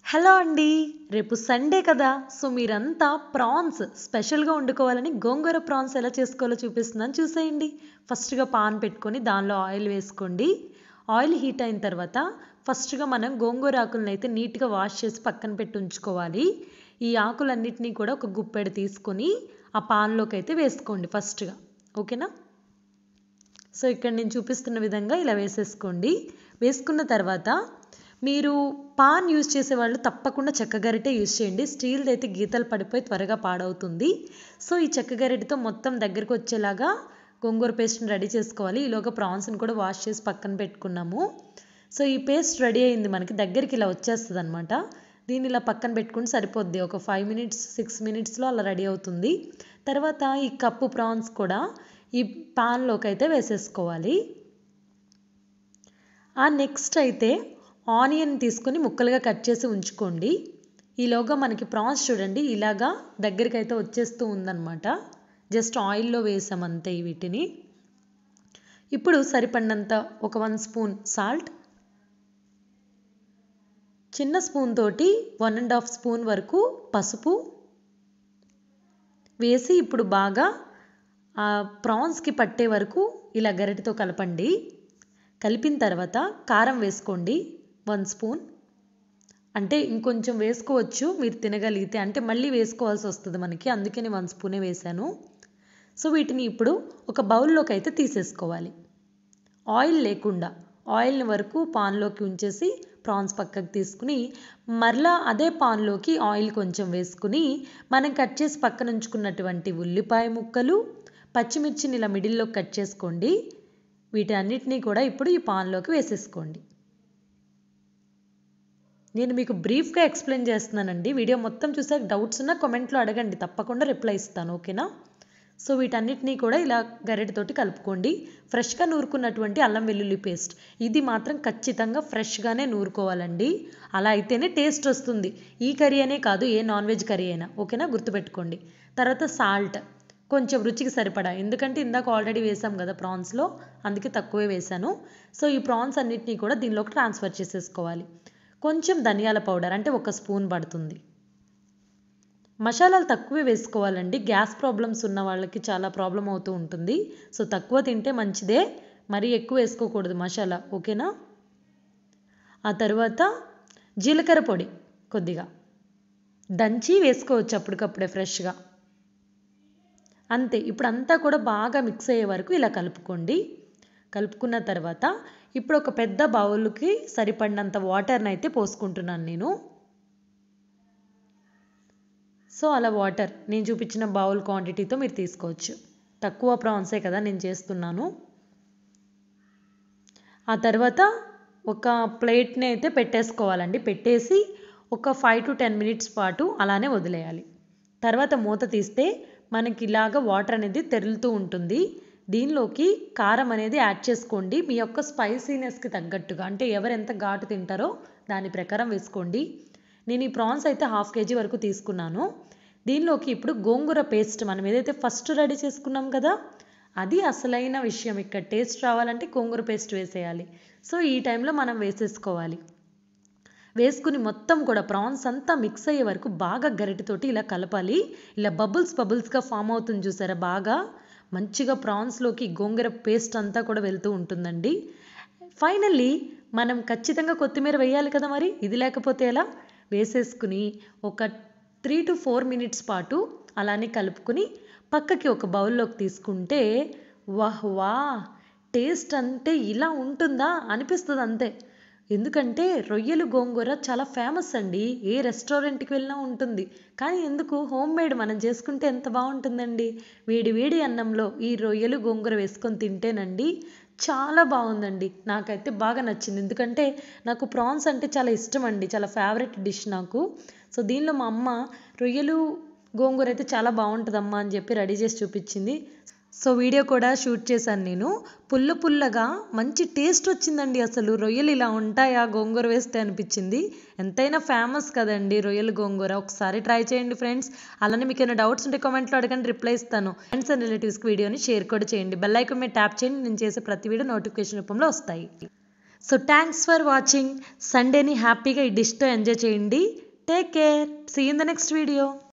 Hello అండి. రేపు Sunday కదా! సో, మీరంతా ప్రాన్స్ స్పెషల్‌గా వండుకోవాలని గోంగూర ప్రాన్స్ ఎలా చేసుకోవాలో చూపిస్తున్నాను చూసేయండి. ఫస్ట్‌గా పాన్ పెట్టుకొని దానిలో ఆయిల్ వేసుకోండి. ఆయిల్ హీట్ అయిన తర్వాత ఫస్ట్‌గా మనం గోంగూర ఆకులనైతే నీట్‌గా వాష్ చేసి పక్కన పెట్టి ఉంచుకోవాలి. ఈ ఆకులన్నిటిని కూడా ఒక గుప్పెడు తీసుకొని ఆ పాన్‌లోకైతే వేసుకోండి ఫస్ట్‌గా. ఓకేనా? సో, ఇక్కడ నేను చూపిస్తున్న విధంగా ఇలా వేసేసుకోండి. వేసుకున్న తర్వాత మీరు పాన్ యూజ్ చేసేవాళ్ళు తప్పకుండా చెక్క గరిటె యూజ్ చేయండి. స్టీల్‌ది అయితే గీతలు పడిపోయి త్వరగా పాడవుతుంది. సో, ఈ చెక్క గరిటెతో మొత్తం దగ్గరికి వచ్చేలాగా గోంగూర పేస్ట్‌ని రెడీ చేసుకోవాలి. ఈలోగా ప్రాన్స్‌ని కూడా వాష్ చేసి పక్కన పెట్టుకున్నాము. సో, ఈ పేస్ట్ రెడీ అయింది మనకి దగ్గరికి ఇలా వచ్చేస్తదనమాట. దీన్ని ఇలా పక్కన పెట్టుకుంటే సరిపోద్ది. ఒక 5 మినిట్స్, 6 మినిట్స్‌లో అలా రెడీ అవుతుంది. తర్వాత ఈ కప్పు ప్రాన్స్ కూడా ఈ పాన్‌లోకి అయితే వేసేసుకోవాలి. నెక్స్ట్ అయితే ఆనియన్ తీసుకొని ముక్కలుగా కట్ చేసి ఉంచుకోండి. ఈలోగా మనకి ప్రాన్స్ చూడండి ఇలాగా దగ్గరికి అయితే వచ్చేస్తూ ఉందన్నమాట. జస్ట్ ఆయిల్‌లో వేసామంతే వీటిని. ఇప్పుడు సరిపడినంత ఒక 1 స్పూన్ సాల్ట్, చిన్న స్పూన్ తోటి 1½ స్పూన్ వరకు పసుపు వేసి ఇప్పుడు బాగా ప్రాన్స్‌కి పట్టే వరకు ఇలా గరిటెతో కలపండి. కలిపిన తర్వాత కారం వేసుకోండి 1 స్పూన్. అంటే ఇంకొంచెం వేసుకోవచ్చు మీరు తినగలిగితే. అంటే మళ్ళీ వేసుకోవాల్సి వస్తుంది మనకి. అందుకే నేను 1 స్పూనే వేశాను. సో, వీటిని ఇప్పుడు ఒక బౌల్‌లోకి అయితే తీసేసుకోవాలి. ఆయిల్ లేకుండా. ఆయిల్‌ని వరకు పాన్‌లోకి ఉంచేసి ప్రాన్స్ పక్కకు తీసుకుని మరలా అదే పాన్‌లోకి ఆయిల్ కొంచెం వేసుకుని మనం కట్ చేసి పక్కన ఉంచుకున్నటువంటి ఉల్లిపాయ ముక్కలు, పచ్చిమిర్చిని ఇలా మిడిల్‌లో కట్ చేసుకోండి. వీటన్నిటిని కూడా ఇప్పుడు ఈ పాన్‌లోకి వేసేసుకోండి. నేను మీకు బ్రీఫ్‌గా ఎక్స్‌ప్లెయిన్ చేస్తున్నానండి. వీడియో మొత్తం చూసాక డౌట్స్ ఉన్నా కామెంట్‌లో అడగండి. తప్పకుండా రిప్లై ఇస్తాను. ఓకేనా? సో, వీటన్నిటిని కూడా ఇలా గరిటెతోటి కలుపుకోండి. ఫ్రెష్‌గా నూరుకున్నటువంటి అల్లం వెల్లుల్లి పేస్ట్. ఇది మాత్రం ఖచ్చితంగా ఫ్రెష్‌గానే నూరుకోవాలండి. అలా అయితేనే టేస్ట్ వస్తుంది. ఈ కర్రీ అనే కాదు ఏ నాన్ వెజ్ కర్రీ అయినా. ఓకేనా? గుర్తుపెట్టుకోండి. తర్వాత సాల్ట్ కొంచెం రుచికి సరిపడా. ఎందుకంటే ఇందాక ఆల్రెడీ వేసాం కదా ప్రాన్స్‌లో. అందుకే తక్కువే వేశాను. సో, ఈ ప్రాన్స్ అన్నిటిని కూడా దీనిలోకి ట్రాన్స్‌ఫర్ చేసేసుకోవాలి. కొంచెం ధనియాల పౌడర్ అంటే 1 స్పూన్ పడుతుంది. మసాలాలు తక్కువే వేసుకోవాలండి. గ్యాస్ ప్రాబ్లమ్స్ ఉన్న వాళ్ళకి చాలా ప్రాబ్లం అవుతూ ఉంటుంది. సో, తక్కువ తింటే మంచిదే. మరీ ఎక్కువ వేసుకోకూడదు మసాలా. ఓకేనా? ఆ తర్వాత జీలకర్ర పొడి కొద్దిగా దంచి వేసుకోవచ్చు అప్పటికప్పుడే ఫ్రెష్‌గా. అంతే. ఇప్పుడంతా కూడా బాగా మిక్స్ అయ్యే వరకు ఇలా కలుపుకోండి. కలుపుకున్న తర్వాత ఇప్పుడు ఒక పెద్ద బౌల్‌కి సరిపడినంత వాటర్‌ని అయితే పోసుకుంటున్నాను నేను. సో, అలా వాటర్ నేను చూపించిన బౌల్ క్వాంటిటీతో మీరు తీసుకోవచ్చు. తక్కువ ప్రాన్సే కదా నేను చేస్తున్నాను. ఆ తర్వాత ఒక ప్లేట్‌ని అయితే పెట్టేసుకోవాలండి. పెట్టేసి ఒక 5-10 మినిట్స్ పాటు అలానే వదిలేయాలి. తర్వాత మూత తీస్తే మనకి ఇలాగ వాటర్ అనేది తెరులుతూ ఉంటుంది. దీనిలోకి కారం అనేది యాడ్ చేసుకోండి. మీ యొక్క స్పైసీనెస్‌కి తగ్గట్టుగా. అంటే ఎవరు ఎంత ఘాటు తింటారో దాని ప్రకారం వేసుకోండి. నేను ఈ ప్రాన్స్ అయితే 1/2 కేజీ వరకు తీసుకున్నాను. దీనిలోకి ఇప్పుడు గోంగూర పేస్ట్ మనం ఏదైతే ఫస్ట్ రెడీ చేసుకున్నాం కదా! అది అసలైన విషయం. ఇక్కడ టేస్ట్ రావాలంటే గోంగూర పేస్ట్ వేసేయాలి. సో, ఈ టైంలో మనం వేసేసుకోవాలి. వేసుకుని మొత్తం కూడా ప్రాన్స్ అంతా మిక్స్ అయ్యే వరకు బాగా గరిటెతోటి ఇలా కలపాలి. ఇలా బబుల్స్‌గా ఫామ్ అవుతుంది చూసారా బాగా. మంచిగా ప్రాన్స్‌లోకి గోంగూర పేస్ట్ అంతా కూడా వెళ్తూ ఉంటుందండి. ఫైనల్లీ మనం ఖచ్చితంగా కొత్తిమీర వేయాలి కదా మరి. ఇది లేకపోతే ఎలా? వేసేసుకుని ఒక 3-4 మినిట్స్ పాటు అలానే కలుపుకొని పక్కకి ఒక బౌల్‌లోకి తీసుకుంటే వాహ్! టేస్ట్ అంటే ఇలా ఉంటుందా అనిపిస్తది అంతే. ఎందుకంటే రొయ్యలు గోంగూర చాలా ఫేమస్ అండి. ఏ రెస్టారెంట్‌కి వెళ్ళినా ఉంటుంది. కానీ ఎందుకు హోమ్‌మేడ్ మనం చేసుకుంటే ఎంత బావుంటుందండి. వేడి వేడి అన్నంలో ఈ రొయ్యలు గోంగూర వేసుకొని తింటేనండి చాలా బావుందండి. నాకైతే బాగా నచ్చింది. ఎందుకంటే నాకు ప్రాన్స్ అంటే చాలా ఇష్టమండి. చాలా ఫేవరెట్ డిష్ నాకు. సో, దీనిలో మా అమ్మ రొయ్యలు గోంగూర అయితే చాలా బావుంటదమ్మా అని చెప్పి రెడీ చేసి చూపించింది. సో, వీడియో కూడా షూట్ చేశాను నేను. పుల్లగా మంచి టేస్ట్ వచ్చిందండి అసలు. రొయ్యలు ఇలా ఉంటాయా గోంగూర వేస్తే అనిపించింది. ఎంతైనా ఫేమస్ కదండి రొయ్యలు గోంగూర. ఒకసారి ట్రై చేయండి ఫ్రెండ్స్. అలానే మీకేమైనా డౌట్స్ ఉంటే కామెంట్‌లో అడగండి రిప్లై ఇస్తాను. ఫ్రెండ్స్ అండ్ రిలేటివ్స్‌కి వీడియోని షేర్ కూడా చేయండి. బెల్ ఐకాన్ మీద ట్యాప్ చేయండి. నేను చేసే ప్రతి వీడియో నోటిఫికేషన్ రూపంలో వస్తాయి. So thanks for watching. సండేని హ్యాపీగా ఈ డిష్తో ఎంజాయ్ చేయండి. Take care. See in the next video.